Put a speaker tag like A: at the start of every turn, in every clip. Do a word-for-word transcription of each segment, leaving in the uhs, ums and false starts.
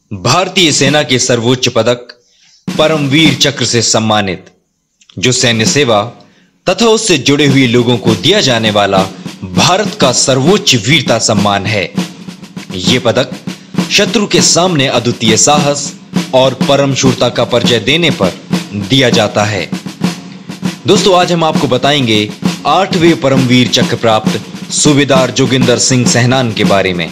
A: भारतीय सेना के सर्वोच्च पदक परमवीर चक्र से सम्मानित, जो सैन्य सेवा तथा उससे जुड़े हुए लोगों को दिया जाने वाला भारत का सर्वोच्च वीरता सम्मान है। यह पदक शत्रु के सामने अद्वितीय साहस और परम शूरता का परिचय देने पर दिया जाता है। दोस्तों, आज हम आपको बताएंगे आठवें परमवीर चक्र प्राप्त सूबेदार जोगिंदर सिंह सहनान के बारे में।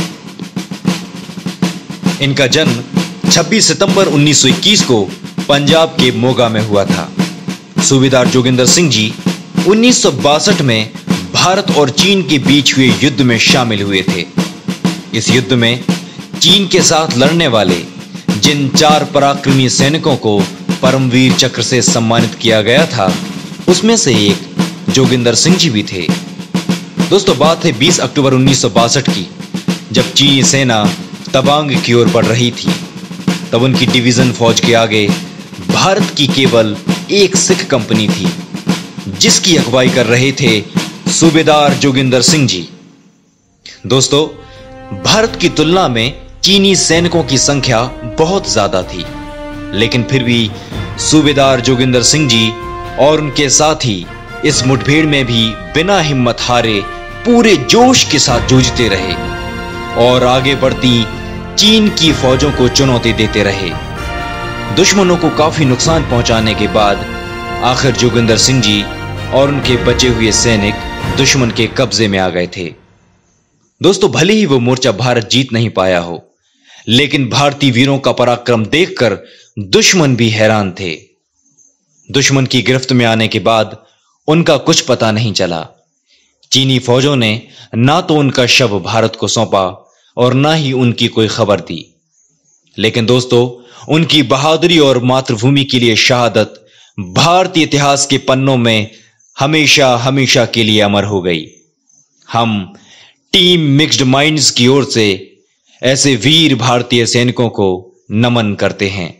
A: इनका जन्म छब्बीस सितंबर उन्नीस सौ इक्कीस को पंजाब के मोगा में हुआ था। सूबेदार जोगिंदर सिंह जी उन्नीस सौ बासठ में भारत और चीन के बीच हुए युद्ध में शामिल हुए थे। इस युद्ध में चीन के साथ लड़ने वाले जिन चार पराक्रमी सैनिकों को परमवीर चक्र से सम्मानित किया गया था, उसमें से एक जोगिंदर सिंह जी भी थे। दोस्तों, बात है बीस अक्टूबर उन्नीस सौ बासठ की, जब चीनी सेना तवांग की ओर बढ़ रही थी। तब उनकी डिवीजन फौज के आगे भारत की केवल एक सिख कंपनी थी, जिसकी अगुवाई कर रहे थे सूबेदार जोगिंदर सिंह जी। दोस्तों, भारत की तुलना में चीनी सैनिकों की संख्या बहुत ज्यादा थी, लेकिन फिर भी सूबेदार जोगिंदर सिंह जी और उनके साथी इस मुठभेड़ में भी बिना हिम्मत हारे पूरे जोश के साथ जूझते रहे और आगे बढ़ती चीन की फौजों को चुनौती देते रहे। दुश्मनों को काफी नुकसान पहुंचाने के बाद आखिर जोगिंदर सिंह जी और उनके बचे हुए सैनिक दुश्मन के कब्जे में आ गए थे। दोस्तों, भले ही वो मोर्चा भारत जीत नहीं पाया हो, लेकिन भारतीय वीरों का पराक्रम देखकर दुश्मन भी हैरान थे। दुश्मन की गिरफ्त में आने के बाद उनका कुछ पता नहीं चला। चीनी फौजों ने ना तो उनका शव भारत को सौंपा और ना ही उनकी कोई खबर दी। लेकिन दोस्तों, उनकी बहादुरी और मातृभूमि के लिए शहादत भारतीय इतिहास के पन्नों में हमेशा हमेशा के लिए अमर हो गई। हम टीम मिक्स्ड माइंड्स की ओर से ऐसे वीर भारतीय सैनिकों को नमन करते हैं।